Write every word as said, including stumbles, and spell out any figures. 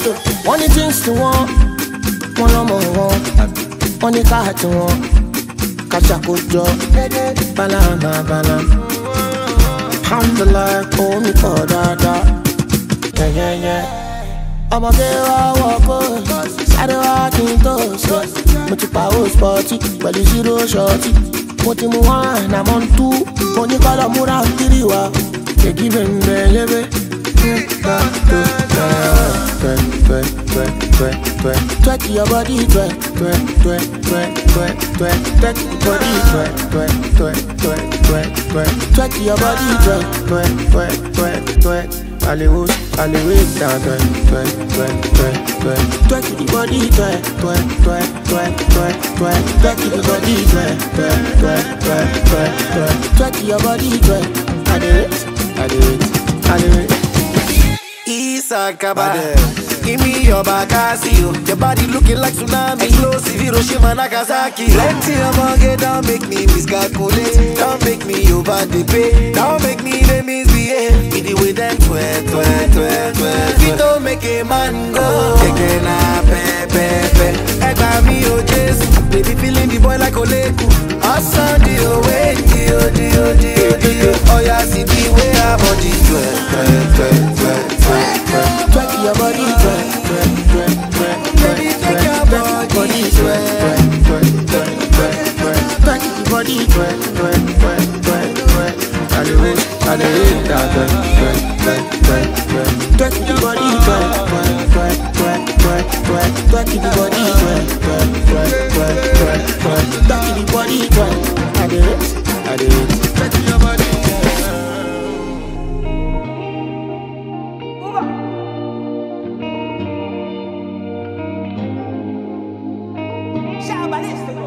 Money things to want, one no more want. Money car to want, cash a good job. Banana, banana. Alhamdulillah, oh me for dada. Yeah, yeah, yeah. I'm a girl, I walk on. Side walking toes, yeah. But you power sporty, but you zero shorty. What you want, I'm on two. When you call a mura, tiriwa. They give him the leve. Twerk your body, twerk, twerk, twerk, twerk, twerk, twerk, twerk your body, twerk, twerk, twerk, twerk, twerk, twerk, twerk your body, twerk, twerk, twerk, twerk, twerk. Hollywood, Hollywood, down, twerk, twerk, twerk, twerk, twerk, twerk your body, twerk, twerk, twerk, twerk, twerk, twerk, twerk your body, twerk, twerk, twerk, twerk, twerk, twerk, twerk your body, twerk. I do it, I do it, I do it. Isakaba, give me your Bakasio. Your body looking like tsunami. Explosive Hiroshima, Nagasaki. Plenty of money, don't make me miscalculate. Don't make me over the pay. Don't make me the misbehave. With the way them twerk, twerk, twerk, twerk. If you don't make a man go, take na pe pe pe. Egba mi o Jesus, baby feeling the boy like Oleku. Awesome dio, wait dio, dio, dio, dio. Oh yeah, see the way our body twerk, twerk, twerk, twerk, twerk. Twerk your body, twerk, twerk, twerk, twerk, baby take your body, twerk, twerk, twerk, twerk, twerk, twerk your body, twerk, twerk, twerk, twerk, twerk. I do it, I do it, twerk, twerk, twerk, twerk, twerk, twerk your body, twerk, twerk, twerk, twerk, twerk, twerk, twerk your body, twerk, twerk, twerk, twerk, twerk, twerk, twerk your body, twerk. I do it, I do it, twerk your body. Ballistic.